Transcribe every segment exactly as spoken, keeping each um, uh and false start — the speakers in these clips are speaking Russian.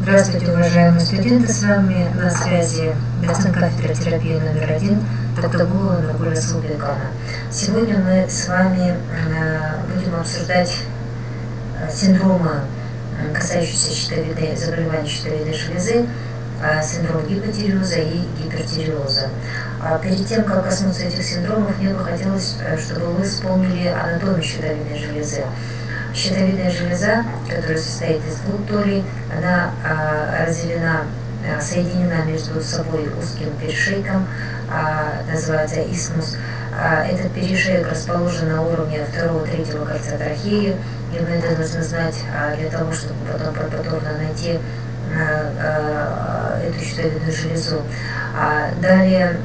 Здравствуйте, уважаемые студенты, с вами на связи доцент кафедры терапии номер один Токтагулова Нургуля Сулбекана. Сегодня мы с вами будем обсуждать синдромы, касающиеся щитовидной, заболеваний щитовидной железы, синдром гипотиреоза и гипертиреоза. Перед тем, как коснуться этих синдромов, мне бы хотелось, чтобы вы вспомнили анатомию щитовидной железы. Щитовидная железа, которая состоит из двух долей, она а, разделена, а, соединена между собой узким перешейком, а, называется исмус. А, этот перешейк расположен на уровне второго-третьего кольца трахеи, и мы это должны знать а, для того, чтобы потом подробно найти а, а, эту щитовидную железу. А, далее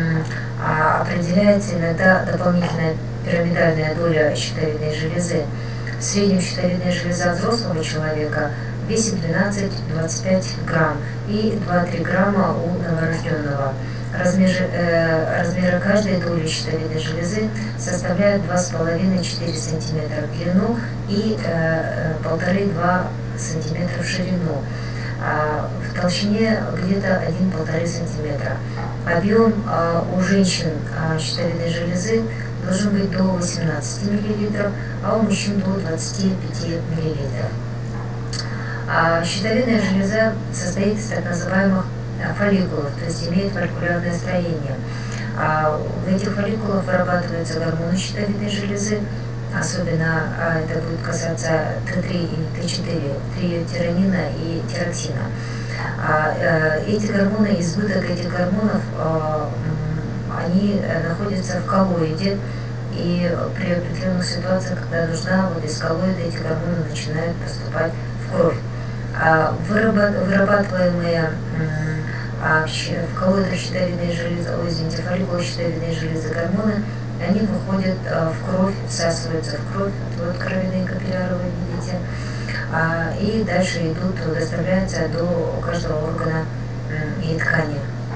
а, определяется иногда дополнительная пирамидальная доля щитовидной железы. В среднем щитовидная железа взрослого человека весит двенадцать-двадцать пять грамм и два-три грамма у новорожденного. Размер, э, размеры каждой доли щитовидной железы составляют два с половиной — четыре сантиметра в длину и полтора-два сантиметра в ширину. А в толщине где-то один-полтора сантиметра. Объем а, у женщин а, щитовидной железы должен быть до восемнадцати миллилитров, а у мужчин до двадцати пяти миллилитров. А щитовидная железа состоит из так называемых фолликулов, то есть имеет фолликулярное строение. А в этих фолликулах вырабатываются гормоны щитовидной железы, особенно а, это будет касаться Т три и Т четыре, трииодтиронина и тироксина. А, а, эти гормоны, избыток этих гормонов, а, они находятся в коллоиде, и при определенных ситуациях, когда нужна, вот из коллоида эти гормоны начинают поступать в кровь. А вырабатываемые а, в коллоидах щитовидной железы, ой, извините, фолликулы щитовидной железы гормоны, они выходят а, в кровь, всасываются в кровь, вот кровяные капилляры вы видите, а, и дальше идут, доставляются до каждого органа и ткани.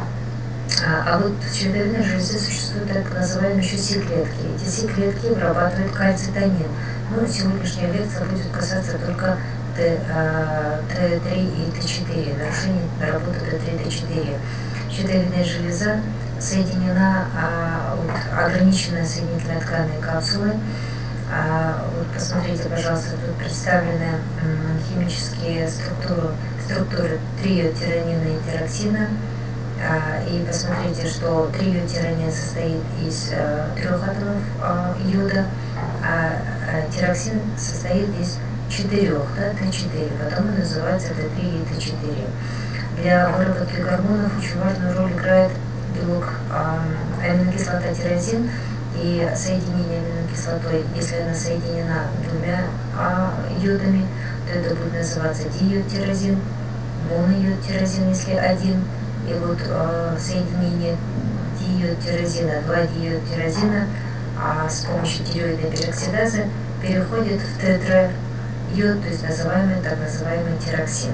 А вот в щитовидной железе существуют так называемые еще Си-клетки. Эти Си-клетки вырабатывают кальцитонин. Ну, сегодняшняя лекция будет касаться только Т три и Т четыре, нарушений работы Т три и Т четыре. Щитовидная железа соединена, а, вот, ограниченная соединительной тканной капсулой. А, вот посмотрите, пожалуйста, тут представлены м, химические структуры, структуры трииодтиронина и тироксина. И посмотрите, что трииодтиронин состоит из э, трех атомов э, йода, а э, тироксин состоит из четырех, да, Т четыре, потому и называется Т три и Т четыре. Для выработки гормонов очень важную роль играет белок э, аминокислота тирозин, и соединение аминокислотой, если она соединена двумя э, йодами, то это будет называться дииодтирозин, моноиодтирозин, если один. И вот э, соединение дииодтирозина, два дииодтирозина а с помощью тиреоидной пероксидазы переходит в тетраиод, то есть называемый, так называемый тироксин.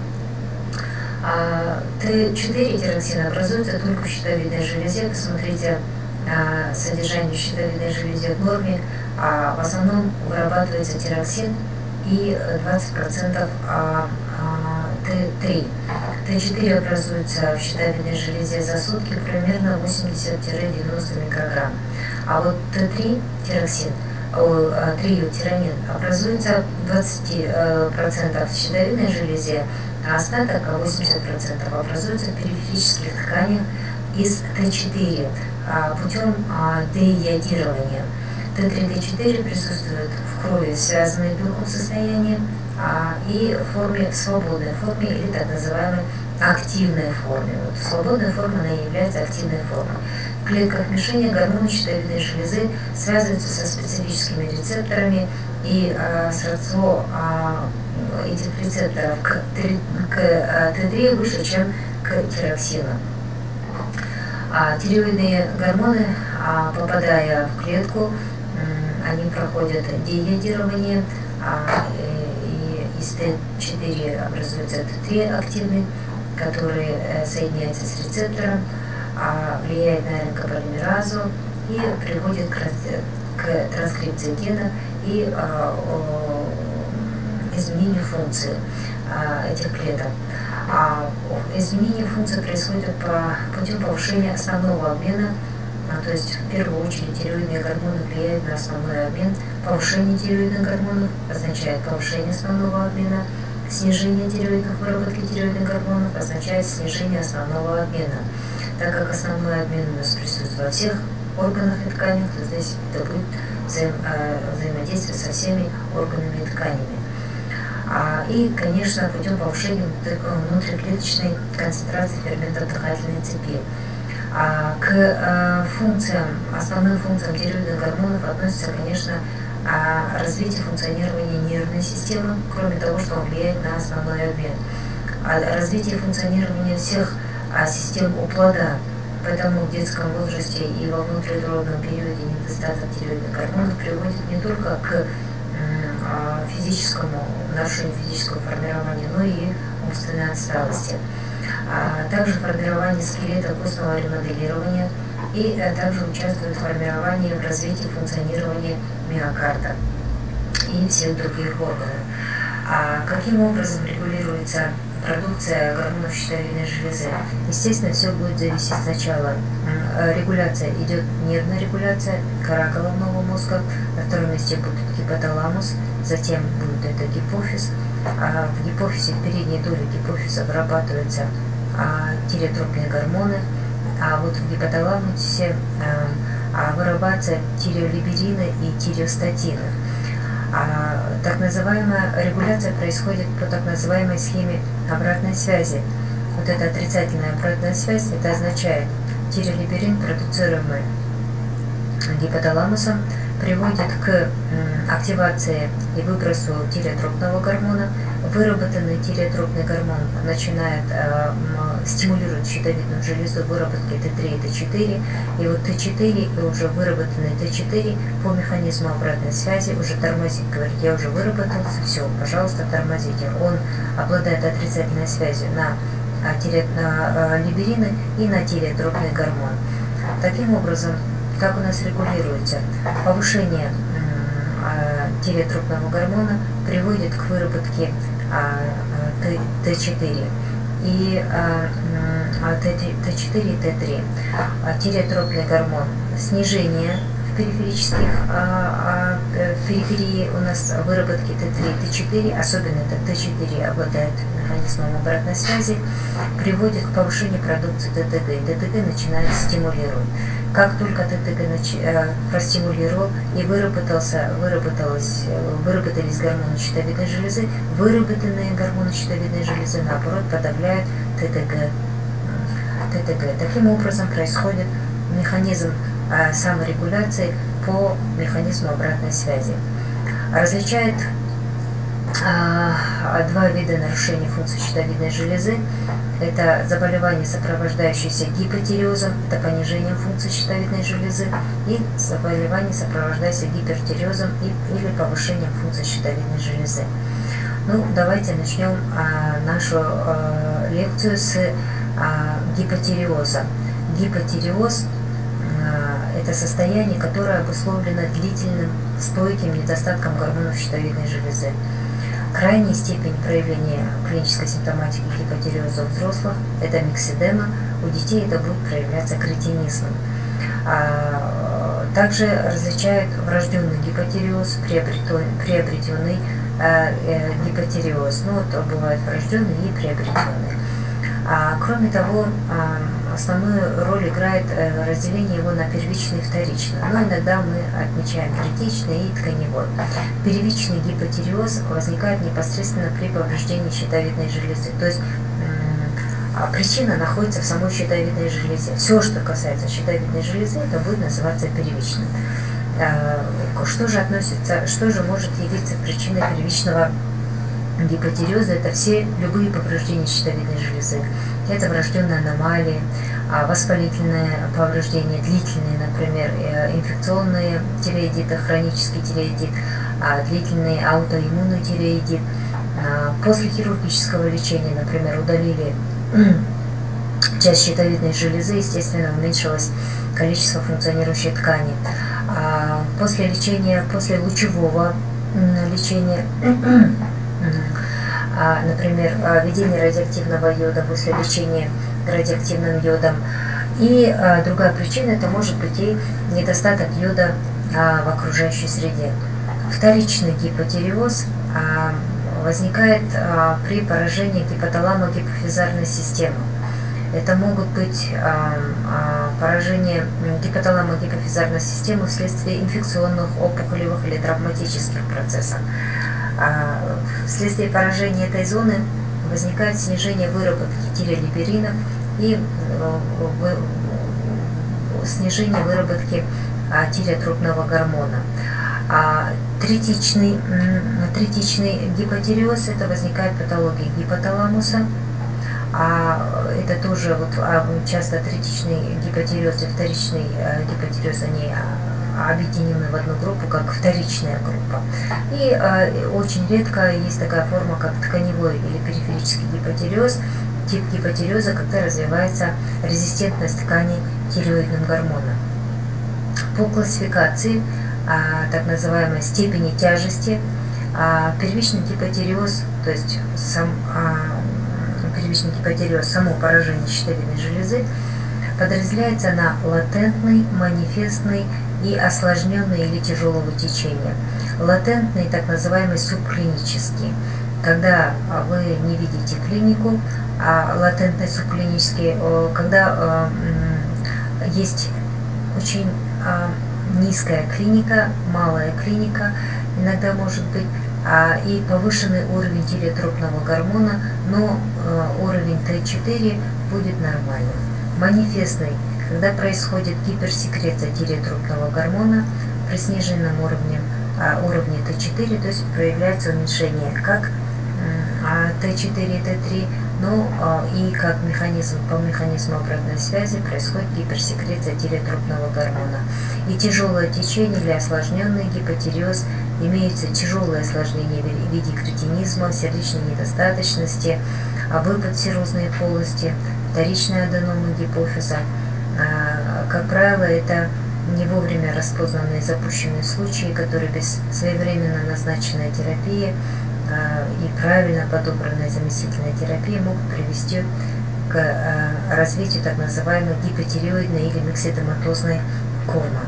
А Т четыре тироксин образуется только в щитовидной железе. Посмотрите, а, содержание щитовидной железы в норме, а в основном вырабатывается тироксин и двадцать процентов а, а, Т три. Т четыре образуется в щитовидной железе за сутки примерно восемьдесят-девяносто микрограмм. А вот Т три тироксин, трииодтиронин, образуется двадцать процентов в щитовидной железе, а остаток, восемьдесят процентов, образуется в периферических тканях из Т четыре путем деиодирования. Т три и Т четыре присутствуют в крови, связанные в белковом состоянии, и в форме, в свободной форме или так называемой активной форме. Вот в свободной форме она является активной формой. В клетках мишени гормоны щитовидной железы связываются со специфическими рецепторами, и а, сродство а, этих рецепторов к, к Т три выше, чем к тироксину. А тиреоидные гормоны, а, попадая в клетку, они проходят деиодирование, а, и из Т четыре образуется Т три активный, который э, соединяется с рецептором, а, влияет на эр эн ка-полимеразу и приводит к, к транскрипции гена и а, о, изменению функции. этих клеток. А изменение функции происходит по путем повышения основного обмена, то есть в первую очередь тиреоидные гормоны влияют на основной обмен. Повышение тиреоидных гормонов означает повышение основного обмена, снижение тиреоидных выработки тиреоидных гормонов означает снижение основного обмена. Так как основной обмен у нас присутствует во всех органах и тканях, то здесь это будет взаим, взаимодействие со всеми органами и тканями. И, конечно, путем повышения внутриклеточной концентрации ферментов дыхательной цепи. К функциям, основным функциям тиреоидных гормонов относится, конечно, развитие функционирования нервной системы, кроме того, что он влияет на основной обмен. Развитие функционирования всех систем у плода, поэтому в детском возрасте и во внутриутробном периоде недостаток тиреоидных гормонов приводит не только к физическому нарушению физического формирования, но и умственной отсталости. А также формирование скелета костного ремоделирования и а, также участвует в формировании в развитии функционирования миокарда и всех других органов. А каким образом регулируется продукция гормонов щитовидной железы? Естественно, все будет зависеть сначала. Регуляция идет нервная регуляция, кора головного мозга, на втором месте будет гипоталамус, затем будет это гипофиз. А в гипофизе, в передней доле гипофиза вырабатываются а, тиреотропные гормоны, а вот в гипоталамусе а, а, вырабатываются тиреолиберины и тиреостатины. А, так называемая регуляция происходит по так называемой схеме обратной связи. Вот эта отрицательная обратная связь, это означает, тиреолиберин, продуцируемый гипоталамусом, приводит к м, активации и выбросу тиреотропного гормона. Выработанный тиреотропный гормон начинает э, м, стимулировать щитовидную железу выработки Т три и Т четыре, и вот Т четыре и уже выработанный Т четыре по механизму обратной связи уже тормозит, говорит, я уже выработался, все, пожалуйста, тормозите. Он обладает отрицательной связью на, тире, на э, либерины и на тиреотропный гормон. Таким образом, как у нас регулируется повышение э, тиреотропного гормона приводит к выработке э, Т четыре и э, Т четыре и Т три. Тиреотропный гормон, снижение в периферических э, э, в периферии у нас выработки Т три и Т четыре, особенно это Т четыре обладает механизмом обратной связи, приводит к повышению продукции Т Т Г, и Т Т Г начинает стимулировать. Как только Т Т Г э, простимулировал и выработался, выработалось, выработались гормоны щитовидной железы, выработанные гормоны щитовидной железы, наоборот, подавляют Т Т Г. Т Т Г. Таким образом происходит механизм э, саморегуляции по механизму обратной связи. Различает э, два вида нарушений функции щитовидной железы. Это заболевание, сопровождающееся гипотиреозом, это понижением функции щитовидной железы, и заболевание, сопровождающееся гипертиреозом и, или повышением функции щитовидной железы. Ну, давайте начнем а, нашу а, лекцию с а, гипотиреоза. Гипотиреоз а, – это состояние, которое обусловлено длительным стойким недостатком гормонов щитовидной железы. Крайняя степень проявления клинической симптоматики гипотиреоза у взрослых – это микседема, у детей это будет проявляться кретинизмом. А, также различают врожденный гипотиреоз, приобретенный а, э, гипотиреоз. Ну, вот бывает врожденный и приобретенный. А, кроме того, а, основную роль играет а, разделение его на первичный и вторичный. Но иногда мы отмечаем критичный и тканевой. Первичный гипотиреоз возникает непосредственно при повреждении щитовидной железы. То есть а, причина находится в самой щитовидной железе. Все, что касается щитовидной железы, это будет называться первичным. А, что же относится, что же может явиться причиной первичного гипотиреоза? Это все любые повреждения щитовидной железы. Это врожденные аномалии, воспалительные повреждения, длительные, например, инфекционные тиреоидиты, хронический тиреоидит, длительный аутоиммунный тиреоидит. После хирургического лечения, например, удалили часть щитовидной железы, естественно, уменьшилось количество функционирующей ткани. После лечения, после лучевого лечения например, введение радиоактивного йода после лечения радиоактивным йодом. И другая причина – это может быть и недостаток йода в окружающей среде. Вторичный гипотиреоз возникает при поражении гипоталамо-гипофизарной системы. Это могут быть поражения гипоталамо-гипофизарной системы вследствие инфекционных, опухолевых или травматических процессов. Вследствие поражения этой зоны возникает снижение выработки тиролиберинов и снижение выработки тиреотропного гормона. А третичный, третичный гипотиреоз – это возникает патология гипоталамуса. А это тоже вот, часто третичный гипотиреоз и вторичный гипотиреоз, они объединены в одну группу, как вторичная группа. И э, очень редко есть такая форма, как тканевой или периферический гипотиреоз, тип гипотиреоза, когда развивается резистентность тканей тиреоидным гормоном. По классификации э, так называемой степени тяжести э, первичный гипотиреоз, то есть сам э, первичный гипотиреоз, само поражение щитовидной железы, подразделяется на латентный, манифестный и осложненный или тяжелого течения. Латентный, так называемый субклинический, когда вы не видите клинику, а латентный субклинический, когда есть очень низкая клиника, малая клиника, иногда может быть, и повышенный уровень тиреотропного гормона, но уровень Т четыре будет нормальным. Манифестный, когда происходит гиперсекреция тиреотропного гормона при сниженном уровне, а, уровне Т четыре, то есть проявляется уменьшение как а, Т четыре и Т три, но а, и как механизм, по механизму обратной связи происходит гиперсекреция тиреотропного гормона. И тяжелое течение или осложненный гипотиреоз имеются тяжелые осложнения в виде кретинизма, сердечной недостаточности, выпад серозной полости, вторичная аденома гипофиза. Как правило, это не вовремя распознанные запущенные случаи, которые без своевременно назначенной терапии и правильно подобранной заместительной терапии могут привести к развитию так называемой гипотиреоидной или миксидематозной комы.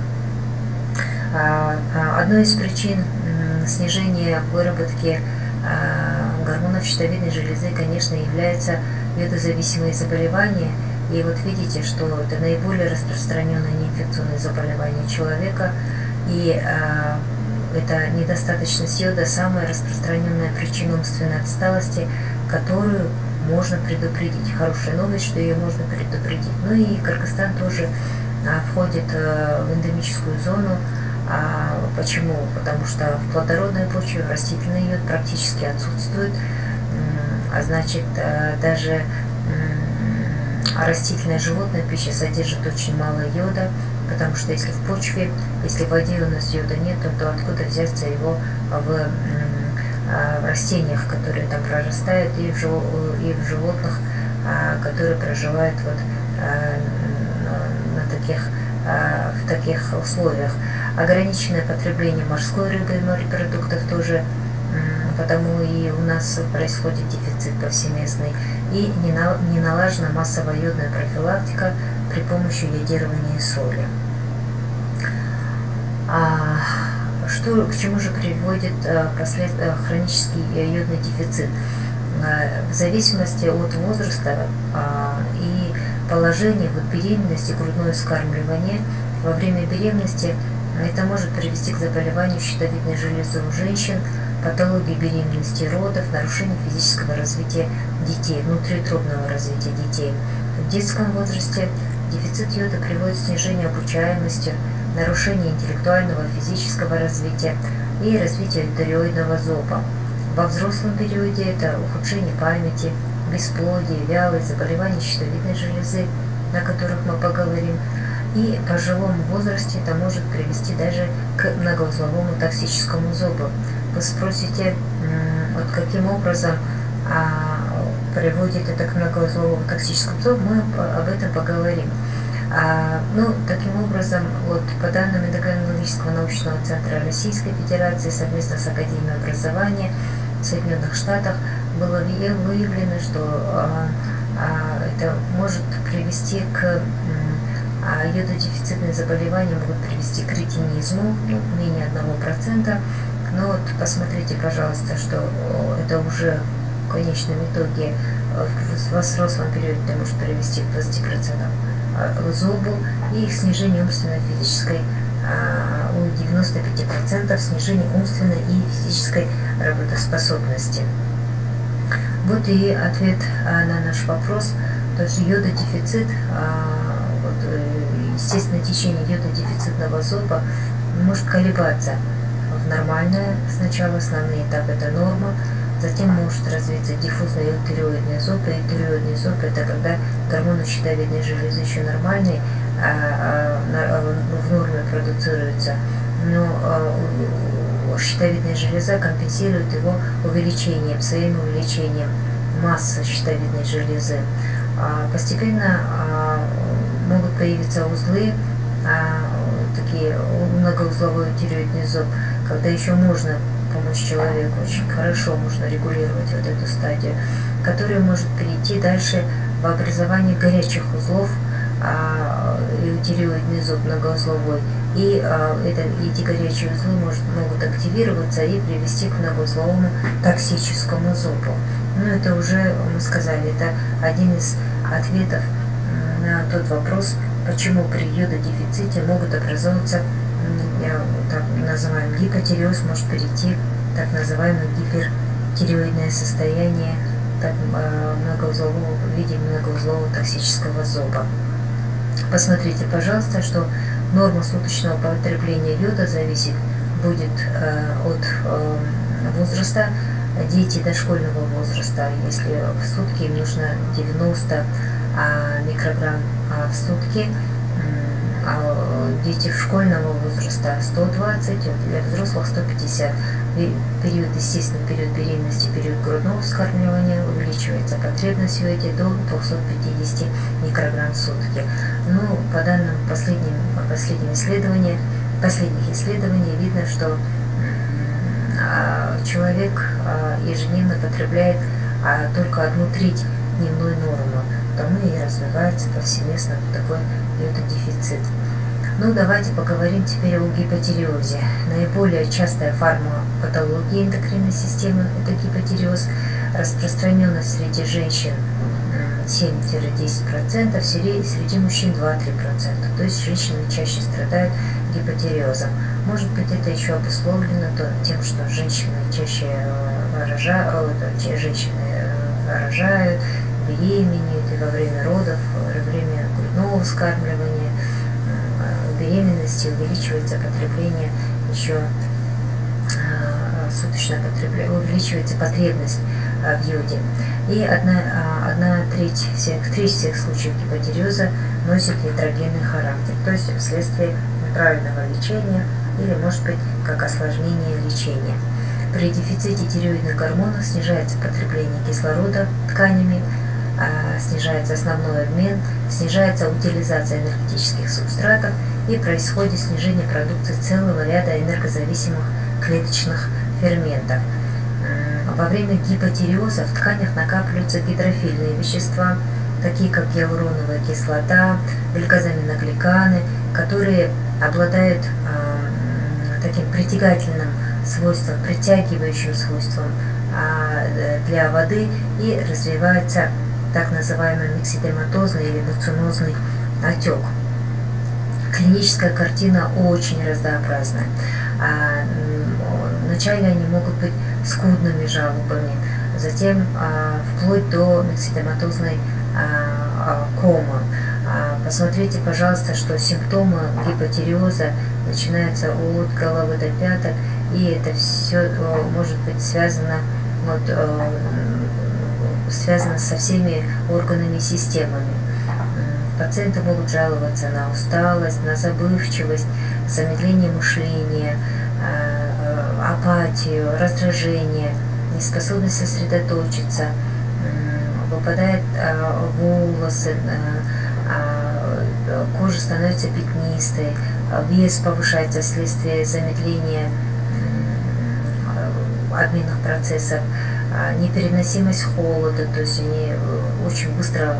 Одной из причин снижения выработки гормонов щитовидной железы, конечно, является йодозависимые заболевания. И вот видите, что это наиболее распространенное неинфекционное заболевание человека, и э, это недостаточность йода самая распространенная причина умственной отсталости, которую можно предупредить. Хорошая новость, что ее можно предупредить. Ну и Кыргызстан тоже а, входит а, в эндемическую зону. А, почему? Потому что в плодородной почве растительный йод практически отсутствует, а значит а, даже а растительная животная пища содержит очень мало йода, потому что если в почве, если в воде у нас йода нет, то, то откуда взяться его в, в растениях, которые там прорастают, и в, жив, и в животных, которые проживают вот на таких, в таких условиях. Ограниченное потребление морской рыбы и морепродуктов тоже, потому и у нас происходит дефицит повсеместный. И не налажена массовая йодная профилактика при помощи йодирования соли. А что, к чему же приводит послед... хронический йодный дефицит? В зависимости от возраста и положения, вот беременности, грудное вскармливание, во время беременности это может привести к заболеванию щитовидной железы у женщин, патологии беременности и родов, нарушению физического развития детей, внутриутробного развития детей. В детском возрасте дефицит йода приводит к снижению обучаемости, нарушению интеллектуального и физического развития и развитию тиреоидного зоба. Во взрослом периоде это ухудшение памяти, бесплодие, вялость, заболевания щитовидной железы, о которых мы поговорим. И в пожилом возрасте это может привести даже к многоузловому токсическому зобу. Вы спросите, вот каким образом а, приводит это к многоузловому токсическому зобу, мы об этом поговорим. А, ну, таким образом, вот, по данным Эндокринологического научного центра Российской Федерации совместно с Академией образования в Соединенных Штатах было выявлено, что это может привести к йододефицитные заболевания, могут привести к ретинизму, ну, менее одного процента. Но вот посмотрите, пожалуйста, что это уже в конечном итоге в взрослом периоде это может привести к двадцати процентам зобу и к снижению умственной и физической, у девяноста пяти процентов снижение умственной и физической работоспособности. Вот и ответ на наш вопрос. Тоже йододефицит, вот, естественно, течение йододефицитного зоба может колебаться. В нормальное сначала основные этапы это норма, затем может развиться диффузный эутероидный зоб. И эутероидный зоб это когда гормоны щитовидной железы еще нормальные, а, а, в норме продуцируются, но а, щитовидная железа компенсирует его увеличением, своим увеличением массы щитовидной железы. А, постепенно а, могут появиться узлы, а, такие многоузловой эутероидный зоб, когда еще можно помочь человеку, очень хорошо можно регулировать вот эту стадию, которая может перейти дальше в образование горячих узлов, эутероидный зоб многоузловой, и а, это, эти горячие узлы может, могут активироваться и привести к многоузловому токсическому зобу. Ну, это уже, мы сказали, это один из ответов на тот вопрос, почему при йододефиците могут образовываться, так называемый гипотиреоз, может перейти в так называемое гипертиреоидное состояние, так, многоузлового, в виде многоузлового токсического зоба. Посмотрите, пожалуйста, что норма суточного потребления йода зависит будет э, от э, возраста. Дети дошкольного возраста, если в сутки им нужно девяносто а, микрограмм а в сутки, а дети школьного возраста сто двадцать, для взрослых сто пятьдесят. Период, естественно, период беременности, период грудного вскармливания увеличивается потребность в йоде до двухсот пятидесяти микрограмм в сутки. Ну, по данным последним, последним исследований, последних исследований видно, что человек ежедневно потребляет только одну треть дневной нормы, потому и развивается повсеместно такой йододефицит. Ну, давайте поговорим теперь о гипотиреозе. Наиболее частая форма патологии эндокринной системы – это гипотиреоз. Распространенность среди женщин семь-десять процентов, среди мужчин два-три процента. То есть женщины чаще страдают гипотиреозом. Может быть, это еще обусловлено тем, что женщины чаще рожают, женщины рожают, беременеют, и во время родов, во время грудного вскармливания, беременности увеличивается потребление еще суточное потребление, увеличивается потребность в йоде. И одна, одна треть всех, треть всех случаев гипотиреоза носит ятрогенный характер, то есть вследствие неправильного лечения или, может быть, как осложнение лечения. При дефиците тиреоидных гормонов снижается потребление кислорода тканями, снижается основной обмен, снижается утилизация энергетических субстратов и происходит снижение продукции целого ряда энергозависимых клеточных ферментов. Во время гипотиреоза в тканях накапливаются гидрофильные вещества, такие как гиалуроновая кислота, гликозаминогликаны, которые обладают э, таким притягательным свойством, притягивающим свойством э, для воды, и развивается так называемый миксидематозный или нуцинозный отек. Клиническая картина очень разнообразная. А, вначале они могут быть скудными жалобами, затем а, вплоть до миксидематозной а, а, комы. А, посмотрите, пожалуйста, что симптомы гипотиреоза начинаются от головы до пяток, и это все может быть связано, вот, связано со всеми органами и системами. Пациенты могут жаловаться на усталость, на забывчивость, замедление мышления, апатию, раздражение, неспособность сосредоточиться, выпадают волосы, кожа становится пятнистой, вес повышается вследствие замедления обменных процессов, непереносимость холода, то есть они очень быстро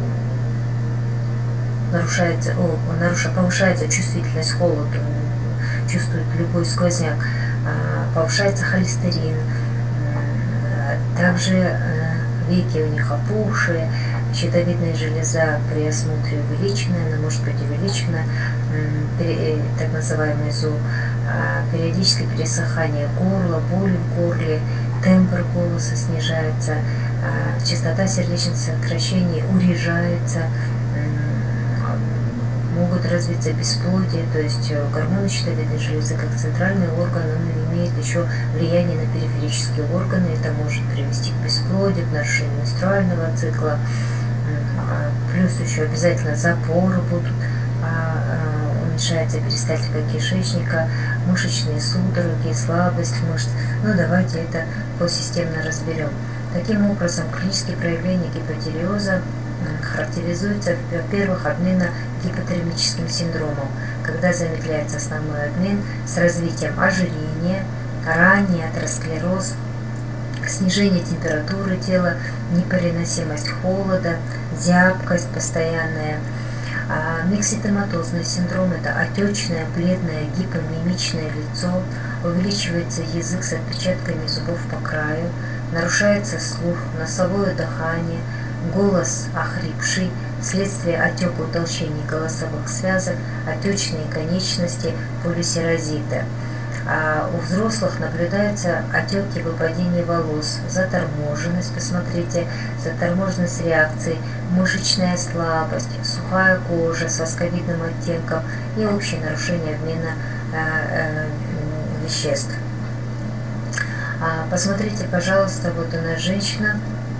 нарушается, о, нарушается, повышается чувствительность к холоду, чувствует любой сквозняк, повышается холестерин, также веки у них опухшие, щитовидная железа при осмотре увеличена, она может быть увеличена, так называемый зуб, периодически пересыхание горла, боль в горле, тембр голоса снижается, частота сердечных сокращений урежается, могут развиться бесплодие, то есть гормоны щитовидной железы как центральный орган, он имеет еще влияние на периферические органы, это может привести к бесплодию, к нарушению менструального цикла, плюс еще обязательно запоры будут, уменьшается перистальтика кишечника, мышечные судороги, слабость мышц. Ну давайте это посистемно разберем. Таким образом, клинические проявления гипотиреоза характеризуются, во-первых, обмена гипотермическим синдромом, когда замедляется основной обмен с развитием ожирения, ранний атеросклероз, снижение температуры тела, непереносимость холода, зябкость постоянная. А микситематозный синдром – это отечное, бледное, гипомимичное лицо, увеличивается язык с отпечатками зубов по краю, нарушается слух, носовое дыхание, голос охрипший, вследствие отека утолщений голосовых связок, отечные конечности, полисерозита. А у взрослых наблюдаются отеки, выпадение волос, заторможенность, посмотрите, заторможенность реакции, мышечная слабость, сухая кожа с восковидным оттенком и общее нарушение обмена э, э, веществ. А, посмотрите, пожалуйста, вот у нас женщина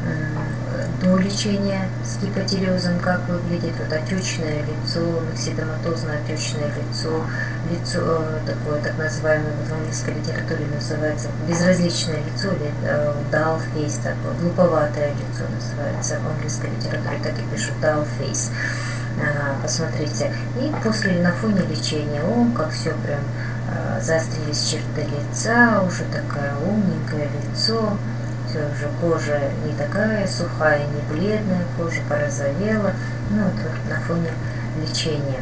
до лечения с гипотиреозом, как выглядит вот отечное лицо, миксидематозное отечное лицо, лицо такое так называемое, вот в английской литературе называется безразличное лицо, или dull face, такое глуповатое лицо называется в английской литературе, так и пишут dull face. А, посмотрите, и после на фоне лечения, о, как все прям а, заострились черты лица, уже такое умненькое лицо. Уже кожа не такая сухая, не бледная, кожа порозовела, ну вот на фоне лечения.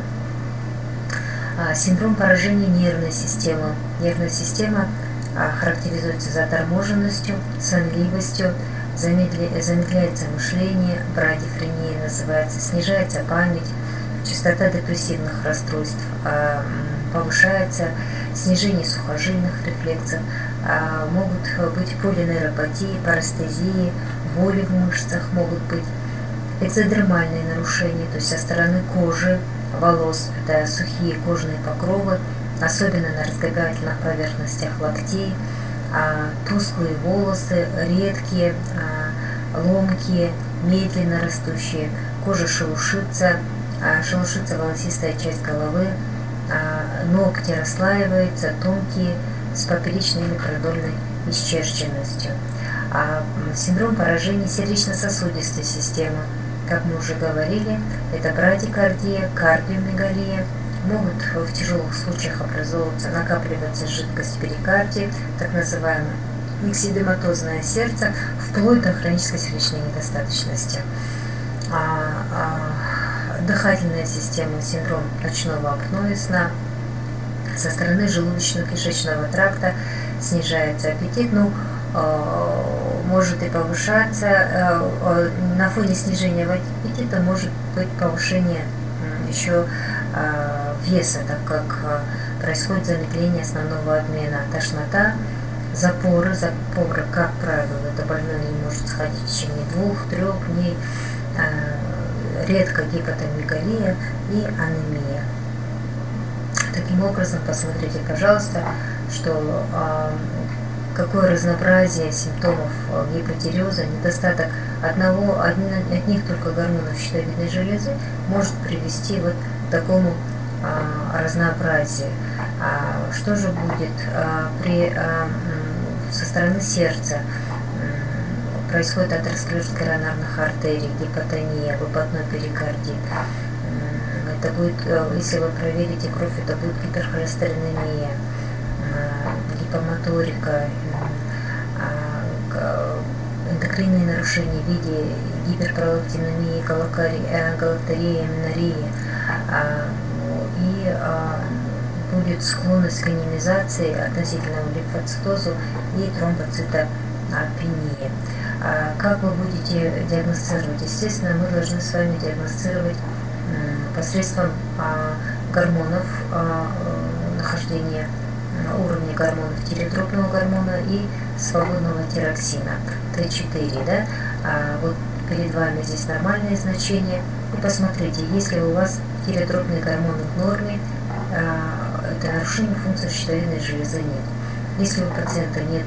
А, синдром поражения нервной системы. Нервная система а, характеризуется заторможенностью, сонливостью, замедля... замедляется мышление, брадифрения называется, снижается память, частота депрессивных расстройств а, повышается, снижение сухожильных рефлексов, а, могут быть полинейропатии, парестезии, боли в мышцах, могут быть экзодермальные нарушения, то есть со стороны кожи, волос, это сухие кожные покровы, особенно на разгибательных поверхностях локтей, а, тусклые волосы, редкие, а, ломкие, медленно растущие, кожа шелушится, а, шелушится волосистая часть головы, а, ногти расслаиваются, тонкие, с поперечной или продольной исчерченностью. А синдром поражения сердечно-сосудистой системы, как мы уже говорили, это брадикардия, кардиомегалия, могут в тяжелых случаях образовываться, накапливаться жидкость в перикардии, так называемое миксидематозное сердце, вплоть до хронической сердечной недостаточности. А, а, дыхательная система, синдром ночного апноэ сна, со стороны желудочно-кишечного тракта снижается аппетит, ну, э, может и повышаться, э, э, на фоне снижения аппетита может быть повышение э, еще э, веса, так как э, происходит замедление основного обмена, тошнота, запоры, запоры, как правило, это больной не может сходить в течение двух-трех дней, э, редко гипотомегалия и анемия. Таким образом, посмотрите, пожалуйста, что э, какое разнообразие симптомов гипотиреоза, недостаток одного, одних только гормонов щитовидной железы может привести вот к такому э, разнообразию. А что же будет э, при, э, со стороны сердца? Э, происходит атеросклероз коронарных артерий, гипотония, выпадной перикардит. Это будет, если вы проверите кровь, это будет гиперхолестеринемия, гипомоторика, эндокринные нарушения в виде гиперпролактинемии, галактории, аменории, и будет склонность к анемизации, относительному лимфоцитозу и тромбоцитопении. Как вы будете диагностировать? Естественно, мы должны с вами диагностировать посредством гормонов, нахождения уровня гормонов, тиреотропного гормона и свободного тироксина Т четыре. Да? А вот перед вами здесь нормальное значение. И посмотрите, если у вас тиреотропные гормоны в норме, это нарушение функции щитовидной железы нет. Если у пациента нет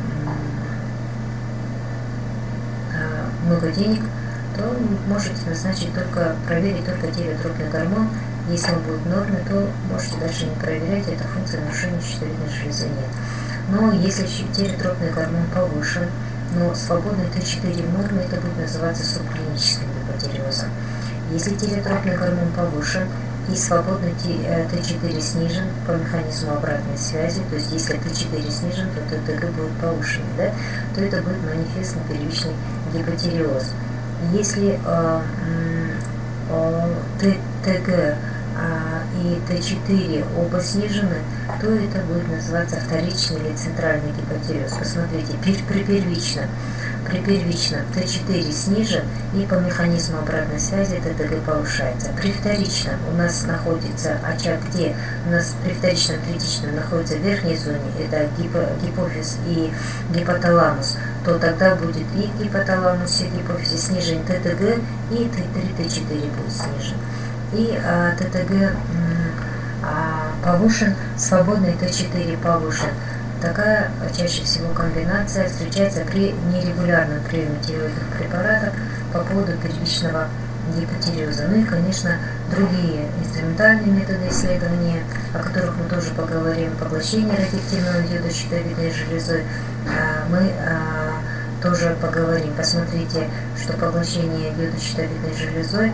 много денег, то можете назначить только, проверить только тиреотропный гормон. Если он будет в норме, то можете дальше не проверять, эта функция нарушения щитовидной железы нет. Но если тиреотропный гормон повышен, но свободный Т четыре в норме, это будет называться субклиническим гипотиреозом. Если тиреотропный гормон повышен и свободный Т четыре снижен по механизму обратной связи, то есть если Т четыре снижен, то Т Т Г будет повышенный, да, то это будет манифестный первичный гипотиреоз. Если э, э, Т Г и Т четыре оба снижены, то это будет называться вторичный или центральный гипотиреоз. Посмотрите, при первичном, при первичном Т четыре снижен, и по механизму обратной связи Т Т Г повышается. При вторичном у нас находится очаг, где у нас при вторичном третичном находится в верхней зоне, это гипо, гипофиз и гипоталамус, то тогда будет и в гипоталамусе, и гипофизе снижен Т Т Г, и Т три, Т четыре будет снижен. И а, Т Т Г а, повышен, свободный Т четыре повышен. Такая чаще всего комбинация встречается при нерегулярном приеме тиреоидных препаратов по поводу первичного гипотиреоза. Ну и, конечно, другие инструментальные методы исследования, о которых мы тоже поговорим, поглощение радиоактивного йода щитовидной железой, а, мы а, тоже поговорим. Посмотрите, что поглощение йода щитовидной железой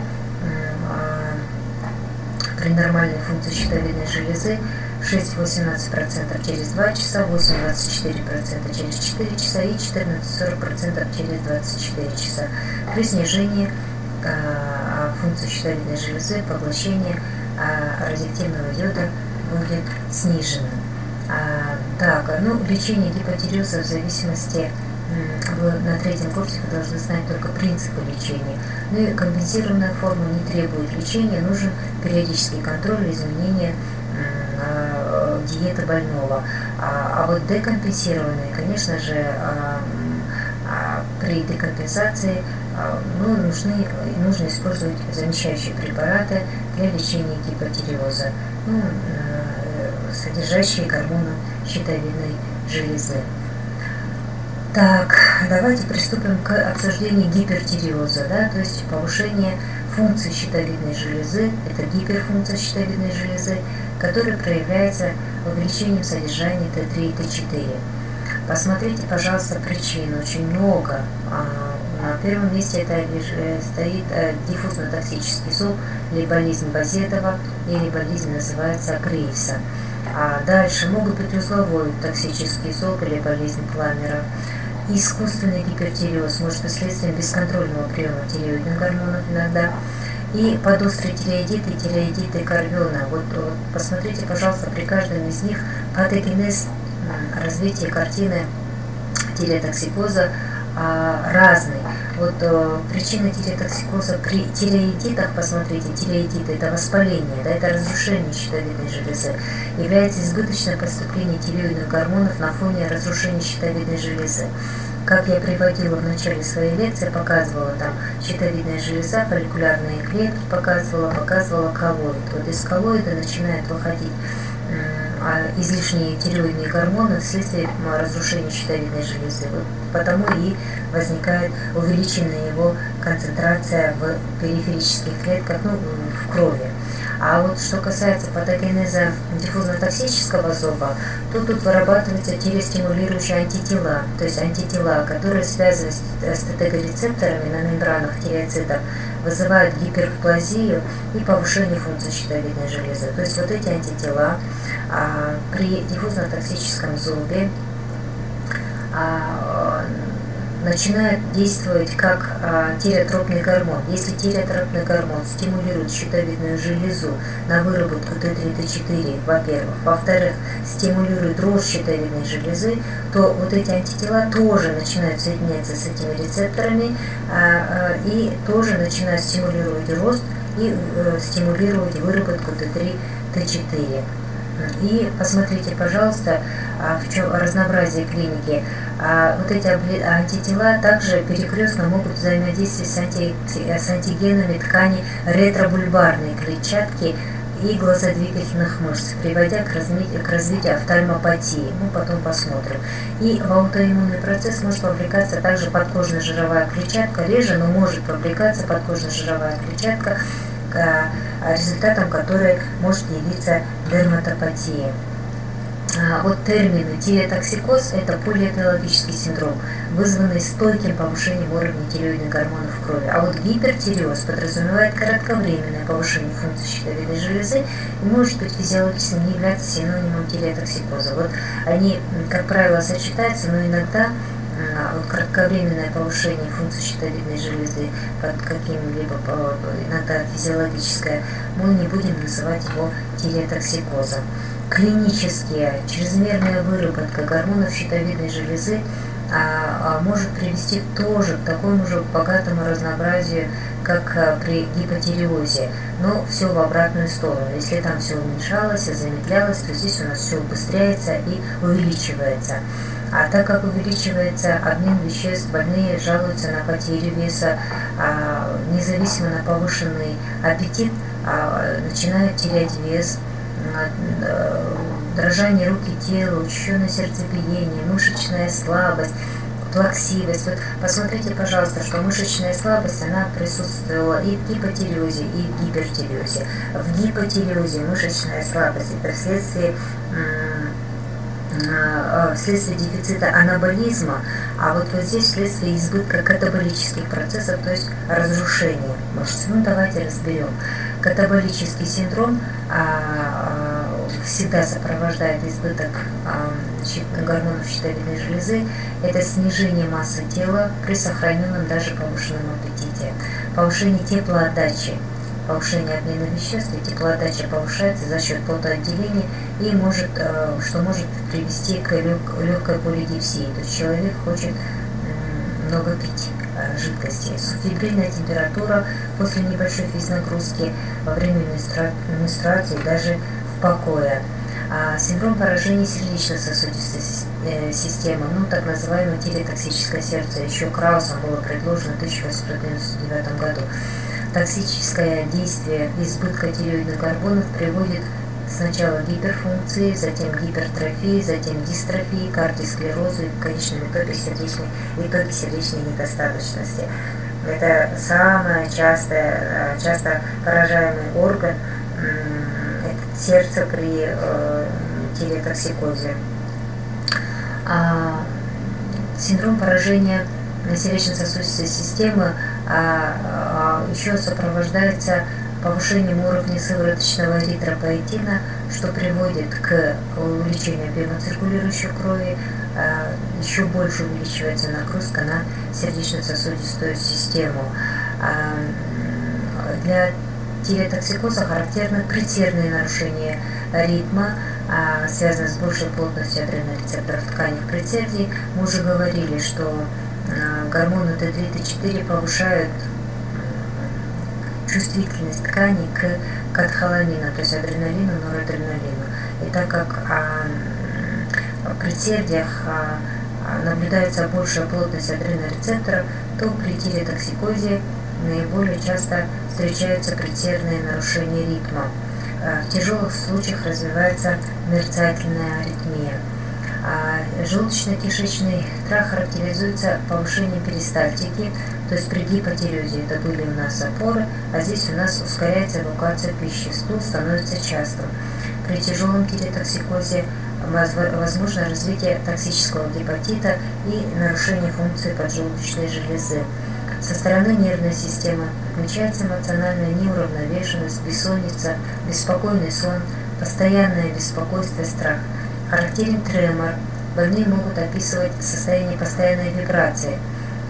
при нормальной функции щитовидной железы шесть-восемнадцать процентов через два часа, восемь-двадцать четыре процента через четыре часа и четырнадцать-сорок процентов через двадцать четыре часа. При снижении э, функции щитовидной железы поглощение э, радиоактивного йода будет снижено. А, так, ну, лечение гипотиреоза в зависимости, вы на третьем курсе вы должны знать только принципы лечения. Ну и компенсированная форма не требует лечения, нужен периодический контроль и изменение э, диеты больного. А, а вот декомпенсированные, конечно же, э, э, при декомпенсации э, ну, нужны, нужно использовать замещающие препараты для лечения гипотиреоза, ну, э, содержащие гормоны щитовидной железы. Так, давайте приступим к обсуждению гипертиреоза, да, то есть повышение функции щитовидной железы, это гиперфункция щитовидной железы, которая проявляется увеличением содержания Т три и Т четыре. Посмотрите, пожалуйста, причин, очень много. На первом месте это стоит диффузно-токсический зоб, либо болезнь Базетова, или болезнь называется Грейвса. А дальше могут быть узловой токсический зоб или болезнь Пламера. Искусственный гипертиреоз может быть следствием бесконтрольного приема тиреоидных гормонов иногда. И подострый тиреоидит и тиреоидит и карвиона. Вот, вот посмотрите, пожалуйста, при каждом из них патогенез, развитие картины тиреотоксикоза а, разный. Вот а, причина тиреотоксикоза при тиреоидитах, посмотрите, тиреоидит это воспаление, да, это разрушение щитовидной железы, является избыточное поступление тиреоидных гормонов на фоне разрушения щитовидной железы. Как я приводила в начале своей лекции, показывала там щитовидная железа, фолликулярные клетки, показывала, показывала коллоид. Вот из коллоида начинают выходить излишние тиреоидные гормоны вследствие разрушения щитовидной железы. Вот потому и возникает увеличенная его концентрация в периферических клетках, ну, в крови. А вот что касается патогенеза диффузно-токсического зоба, то тут вырабатываются тиреостимулирующие антитела, то есть антитела, которые, связываясь с Т Т Г-рецепторами на мембранах тиреоцитов, вызывают гиперплазию и повышение функции щитовидной железы. То есть вот эти антитела а, при диффузно-токсическом зобе а, начинает действовать как а, тиреотропный гормон. Если тиреотропный гормон стимулирует щитовидную железу на выработку Т три Т четыре, во-первых, во-вторых, стимулирует рост щитовидной железы, то вот эти антитела тоже начинают соединяться с этими рецепторами а, а, и тоже начинают стимулировать рост и э, стимулировать выработку Т три Т четыре. И посмотрите, пожалуйста, в чем разнообразие клиники. Вот эти антитела также перекрестно могут взаимодействовать с, анти, с антигенами ткани ретробульбарной клетчатки и глазодвигательных мышц, приводя к развитию, к развитию офтальмопатии. Мы потом посмотрим. И в аутоиммунный процесс может вовлекаться также подкожно-жировая клетчатка, реже, но может вовлекаться подкожно-жировая клетчатка, результатом которой может явиться дерматопатия. Вот термины тиреотоксикоз – это полиэтиологический синдром, вызванный стойким повышением уровня тиреоидных гормонов в крови. А вот гипертиреоз подразумевает кратковременное повышение функции щитовидной железы и может быть физиологически не являться синонимом тиреотоксикоза. Вот они, как правило, сочетаются, но иногда вот кратковременное повышение функции щитовидной железы под каким-либо, иногда физиологическое, мы не будем называть его тиреотоксикозом. Клинические, чрезмерная выработка гормонов щитовидной железы а, а, может привести тоже к такому же богатому разнообразию, как а, при гипотиреозе, но все в обратную сторону. Если там все уменьшалось и замедлялось, то здесь у нас все убыстряется и увеличивается. А так как увеличивается обмен веществ, больные жалуются на потерю веса, а, независимо на повышенный аппетит, а, начинают терять вес, дрожание рук и тела, учащенное сердцебиение, мышечная слабость, плаксивость. Вот посмотрите, пожалуйста, что мышечная слабость, она присутствовала и в гипотиреозе, и в гипертиреозе. В гипотиреозе мышечная слабость – это вследствие вследствие дефицита анаболизма, а вот, вот здесь вследствие избытка катаболических процессов, то есть разрушения мышц. Ну, давайте разберем. Катаболический синдром а, а, всегда сопровождает избыток а, гормонов щитовидной железы. Это снижение массы тела при сохраненном даже повышенном аппетите, повышение теплоотдачи, повышение обмена веществ, и теплоотдача повышается за счет потоотделения и может, что может привести к легкой полигипсии. То есть человек хочет много пить жидкости. Субфебрильная температура после небольшой физнагрузки, во время менструации, даже в покое. А синдром поражения сердечно-сосудистой системы, ну так называемое тиреотоксическое сердце, еще Краусом было предложено в тысяча восемьсот девяносто девятом году. Токсическое действие избытка тиреоидных гормонов приводит сначала к гиперфункции, затем гипертрофии, затем дистрофии, кардиосклерозу и в конечном итоге сердечной, итоге сердечной недостаточности. Это самый часто, часто поражаемый орган, это сердце при э, тиреотоксикозе. А, синдром поражения сердечно-сосудистой системы а, а, еще сопровождается повышением уровня сывороточного эритропоэтина, что приводит к увеличению объема циркулирующей крови, а, еще больше увеличивается нагрузка на сердечно-сосудистую систему. А, для тиреотоксикоза характерны предсердные нарушения ритма, а, связанные с большей плотностью адренорецепторов тканей в предсердии. Мы уже говорили, что а, гормоны Т три Т четыре повышают чувствительность тканей к катехоламину, то есть адреналину, норадреналину. И так как а, в предсердиях а, наблюдается большая плотность адренорецепторов, то при тиреотоксикозе наиболее часто встречаются предсердные нарушения ритма. В тяжелых случаях развивается мерцательная аритмия. Желудочно-кишечный тракт характеризуется повышением перистальтики, то есть при гипотиреозе это были у нас опоры, а здесь у нас ускоряется эвакуация пищи, стул становится частым. При тяжелом тиреотоксикозе возможно развитие токсического гепатита и нарушение функции поджелудочной железы. Со стороны нервной системы отмечается эмоциональная неуравновешенность, бессонница, беспокойный сон, постоянное беспокойство, страх. Характерен тремор. Больные могут описывать состояние постоянной вибрации.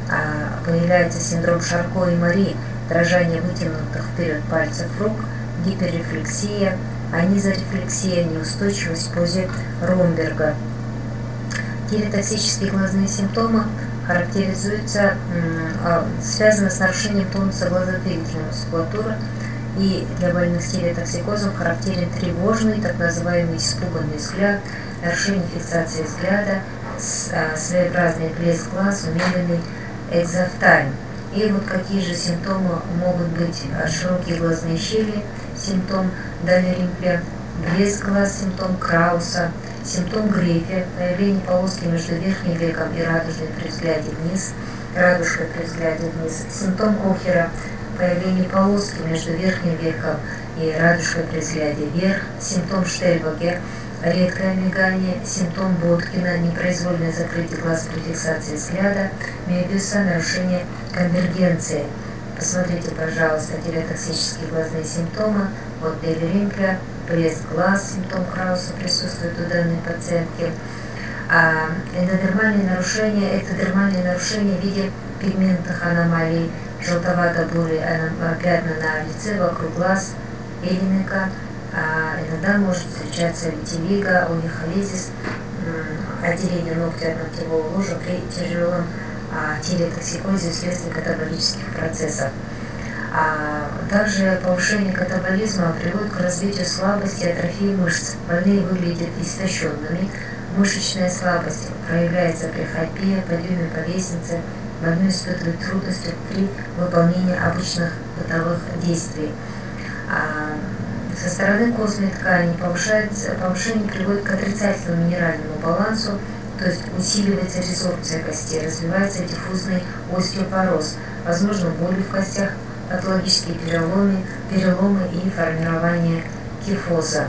Появляется синдром Шарко и Мари, дрожание вытянутых вперед пальцев рук, гиперрефлексия, анизорефлексия, неустойчивость в позе Ромберга. Телетоксические глазные симптомы характеризуются, связаны с нарушением тонуса глазодвигательной мускулатуры, и для больных с телетоксикозом характерен тревожный, так называемый испуганный взгляд, нарушение фиксации взгляда, своеобразный блеск глаз, умеренный экзофтальм. И вот какие же симптомы могут быть: широкие глазные щели, симптом Даллеримпля, блеск глаз, симптом Крауса, симптом Грефи, появление полоски между верхним веком и радужной при взгляде вниз, радужкой при взгляде вниз, симптом Кохера, появление полоски между верхним веком и радужкой при взгляде вверх, симптом Штельбагер, редкое мигание, симптом Боткина, непроизвольное закрытие глаз при фиксации взгляда, Мебиуса, нарушение конвергенции. Посмотрите, пожалуйста, телетоксические глазные симптомы от Даллеримпля, блеск глаз, симптом Крауса присутствует у данной пациентки. А эндодермальные нарушения, эктодермальные нарушения в виде пигментных аномалий, желтовато-бурые пятна на лице, вокруг глаз, элиника. А иногда может встречаться витилиго, унихолизис, отделение ногтя от ногтевого ложа при тяжелом а, телетоксикозе вследствие катаболических процессов. А также повышение катаболизма приводит к развитию слабости и атрофии мышц. Больные выглядят истощенными, мышечная слабость проявляется при ходьбе, подъеме по лестнице, больной испытывает трудности при выполнении обычных бытовых действий. А со стороны костной ткани повышение приводит к отрицательному минеральному балансу, то есть усиливается резорбция костей, развивается диффузный остеопороз, возможно боли в костях, патологические переломы, переломы и формирование кифоза.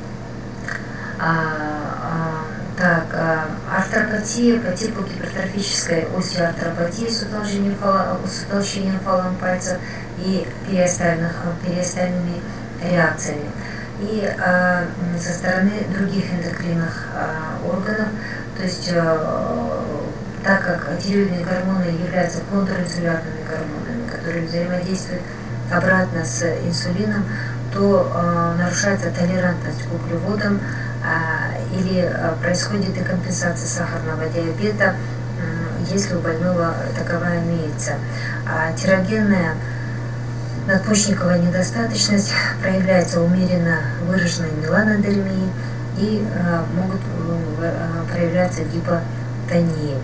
А, а, так, а, артропатия по типу гипертрофической остеоартропатии с утолщением, фала, с утолщением фалом пальцев и периостальными реакциями. И а, со стороны других эндокринных а, органов, то есть а, так как тиреоидные гормоны являются контринсулярными гормонами, которые взаимодействуют обратно с инсулином, то а, нарушается толерантность к углеводам а, или а, происходит декомпенсация сахарного диабета, а, если у больного таковая имеется. А, тирогенная надпочечниковая недостаточность проявляется умеренно выраженной меланодермией и а, могут а, проявляться гипотонии.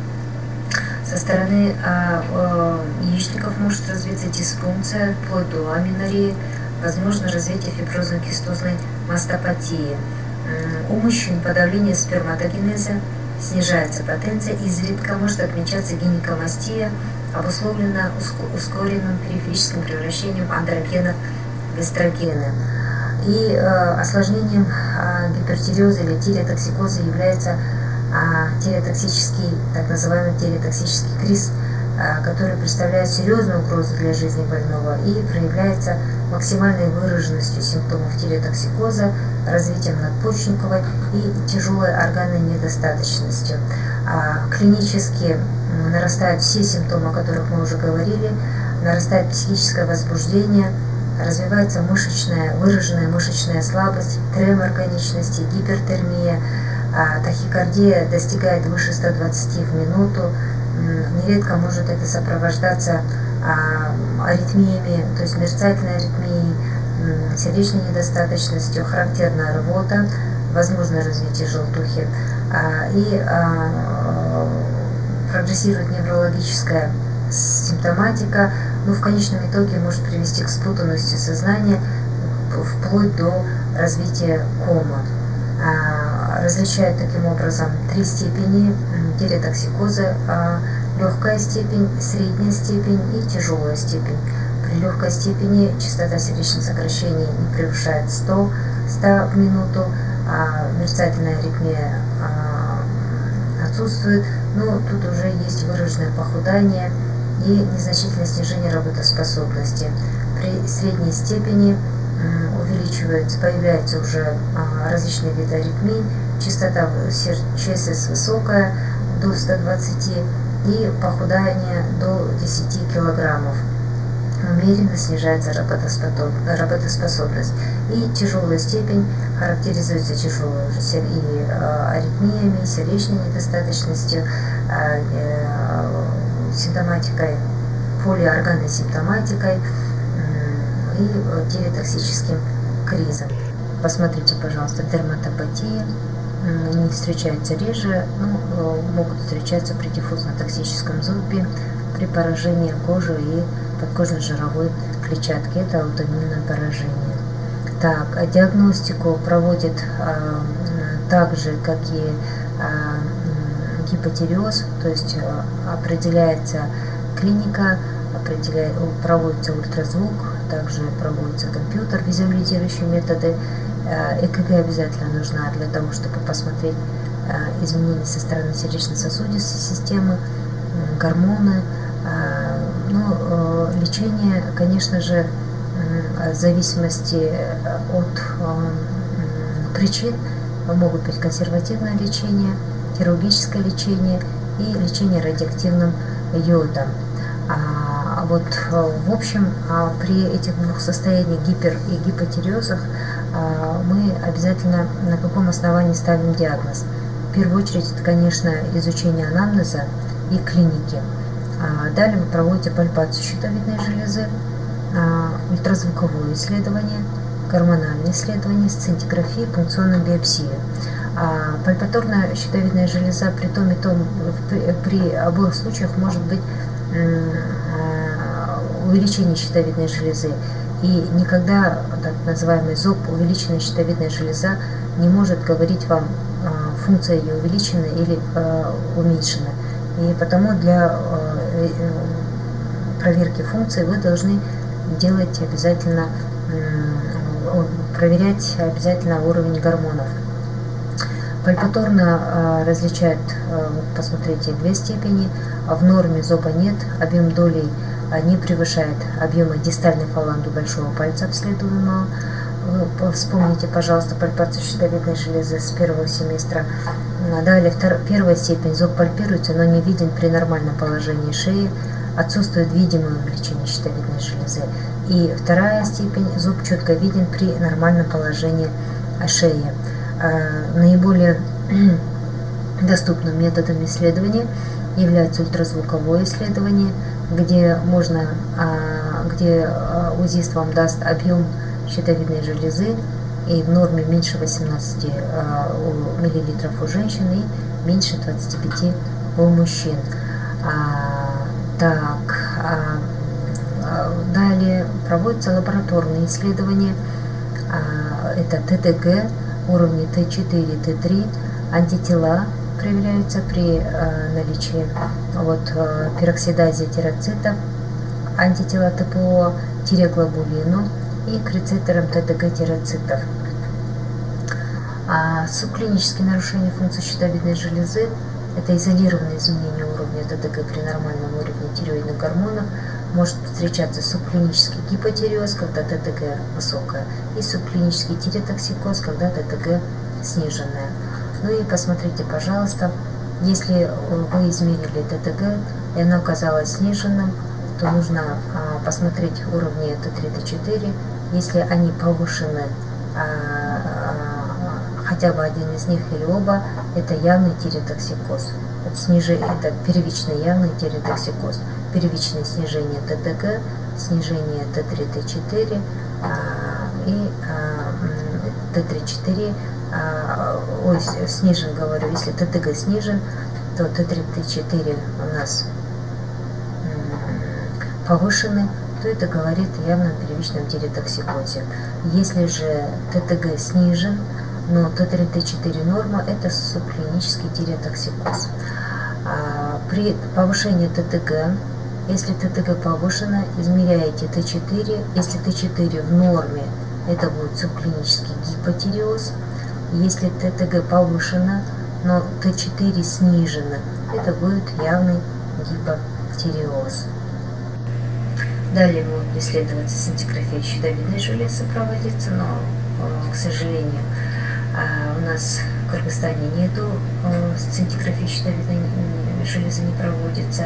Со стороны а, а, яичников может развиться дисфункция, вплоть до аминории, возможно развитие фиброзно-кистозной мастопатии. У мужчин подавление сперматогенеза, снижается потенция, изредка может отмечаться гинекомастия, обусловлена ускоренным периферическим превращением андрогенов в эстрогены. И э, осложнением э, гипертиреоза или телетоксикоза является э, телетоксический, так называемый телетоксический криз, э, который представляет серьезную угрозу для жизни больного и проявляется максимальной выраженностью симптомов телетоксикоза, развитием надпочечниковой и тяжелой органной недостаточностью. А, клинически нарастают все симптомы, о которых мы уже говорили, нарастает психическое возбуждение, развивается мышечная, выраженная мышечная слабость, тремор конечностей, гипертермия, а, тахикардия достигает выше ста двадцати в минуту, нередко может это сопровождаться а, аритмиями, то есть мерцательной аритмией, сердечной недостаточностью, характерная рвота, возможно развитие желтухи а, и а, прогрессирует неврологическая симптоматика, но в конечном итоге может привести к спутанности сознания вплоть до развития комы. А, различают таким образом три степени телетоксикоза: а, легкая степень, средняя степень и тяжелая степень. При легкой степени частота сердечных сокращений не превышает ста в минуту, а мерцательная аритмия а, отсутствует, но тут уже есть выраженное похудание и незначительное снижение работоспособности. При средней степени увеличивается, появляются уже а, различные виды аритмий, частота ЧСС высокая, до ста двадцати, и похудание до десяти килограммов. Умеренно снижается работоспособность. И тяжелая степень характеризуется тяжелой уже и аритмиями, сердечной недостаточностью, симптоматикой, полиорганной симптоматикой и тиреотоксическим кризом. Посмотрите, пожалуйста, дерматопатия не встречается реже, но могут встречаться при диффузно-токсическом зубе, при поражении кожи и подкожно-жировой клетчатки. Это аутоиммунное поражение. Так, а диагностику проводит а, так же, как и а, гипотиреоз, то есть а, определяется клиника, определяет, проводится ультразвук, также проводится компьютер, визуализирующие методы. ЭКГ обязательно нужна для того, чтобы посмотреть изменения со стороны сердечно-сосудистой системы, гормоны. Ну, лечение, конечно же, в зависимости от причин могут быть консервативное лечение, хирургическое лечение и лечение радиоактивным йодом. А вот в общем при этих двух состояниях, гипер- и гипотиреозах, мы обязательно на каком основании ставим диагноз. В первую очередь это, конечно, изучение анамнеза и клиники. Далее вы проводите пальпацию щитовидной железы, ультразвуковое исследование, гормональное исследование, сцинтиграфию, пункционную биопсию. Пальпаторная щитовидная железа при том и том, при, при обоих случаях может быть увеличение щитовидной железы. И никогда так называемый зоб, увеличенная щитовидная железа, не может говорить вам, функция ее увеличена или уменьшена. И потому для проверки функции вы должны делать обязательно, проверять обязательно уровень гормонов. Пальпаторно различают, посмотрите, две степени. В норме зоба нет, объем долей не превышает объема дистальной фаланги большого пальца обследуемого. Вспомните, пожалуйста, пальпацию щитовидной железы с первого семестра. Далее, вторая, первая степень, зоб пальпируется, но не виден при нормальном положении шеи, отсутствует видимое увеличение щитовидной железы. И вторая степень, зуб четко виден при нормальном положении шеи. Наиболее доступным методом исследования является ультразвуковое исследование, где можно, где УЗИст вам даст объем щитовидной железы и в норме меньше восемнадцати миллилитров у женщин и меньше двадцати пяти у мужчин. Так, далее проводятся лабораторные исследования. Это ТТГ, уровни Т четыре, Т три, антитела проверяются при э, наличии вот, э, пероксидазе тироцитов, антитела ТПО, тиреглобулину и к рецепторам ТТГ тироцитов. А субклинические нарушения функции щитовидной железы – это изолированное изменение уровня ТТГ при нормальном уровне тиреоидных гормонов. Может встречаться субклинический гипотиреоз, когда ТТГ высокая, и субклинический тиреотоксикоз, когда ТТГ сниженная. Ну и посмотрите, пожалуйста, если вы измерили ТТГ и оно оказалось сниженным, то нужно а, посмотреть уровни Т три, Т четыре. Если они повышены, а, а, хотя бы один из них или оба, это явный тиреотоксикоз. Это, снижи, это первичный явный тиреотоксикоз. Первичное снижение ТТГ, снижение Т три, Т четыре а, и а, Т три, четыре. Ой, снижен, говорю, если ТТГ снижен, то Т три, Т четыре у нас повышены, то это говорит о явном первичном тиреотоксикозе. Если же ТТГ снижен, но Т три, Т четыре норма, это субклинический тиреотоксикоз. При повышении ТТГ, если ТТГ повышено, измеряете Т четыре, если Т четыре в норме, это будет субклинический гипотиреоз. Если ТТГ повышено, но Т четыре снижено, это будет явный гипотиреоз. Далее будут исследоваться сцинтиграфия щитовидной железы проводиться, но, к сожалению, у нас в Кыргызстане нету сцинтиграфии щитовидной железа не проводится.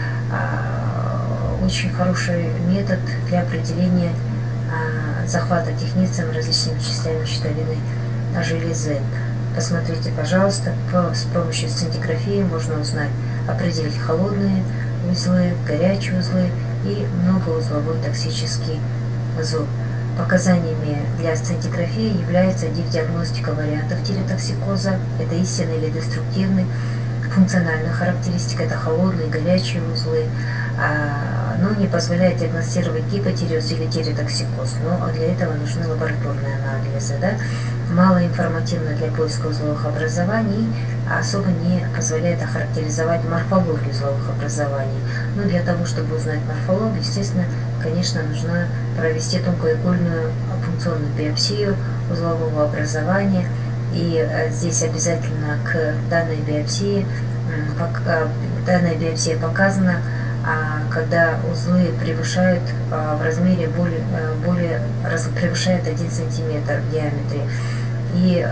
Очень хороший метод для определения захвата техницем различными частями щитовидной железы. Посмотрите, пожалуйста, с помощью сцинтиграфии можно узнать, определить холодные узлы, горячие узлы и многоузловой токсический зуб. Показаниями для сцинтиграфии является диагностика вариантов тиреотоксикоза, это истинный или деструктивный, функциональная характеристика, это холодные, горячие узлы, но не позволяет диагностировать гипотиреоз или тиреотоксикоз, но для этого нужны лабораторные анализы. Да? Мало информативно для поиска узловых образований, а особо не позволяет охарактеризовать морфологию узловых образований. Но для того, чтобы узнать морфологию, естественно, конечно, нужно провести тонкоигольную функционную биопсию узлового образования. И здесь обязательно к данной биопсии, данная биопсия показана, когда узлы превышают в размере более, более превышает один сантиметр в диаметре. И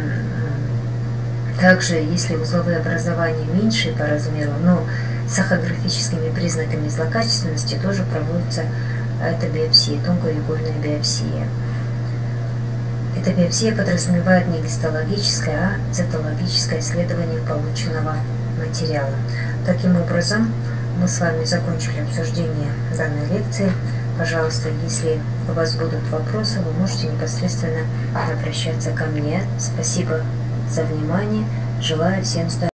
также, если узловые образования меньше по размеру, но с эхографическими признаками злокачественности, тоже проводится эта биопсия, тонкоигольная биопсия. Эта биопсия подразумевает не гистологическое, а цитологическое исследование полученного материала. Таким образом, мы с вами закончили обсуждение данной лекции. Пожалуйста, если у вас будут вопросы, вы можете непосредственно обращаться ко мне. Спасибо за внимание. Желаю всем здоровья.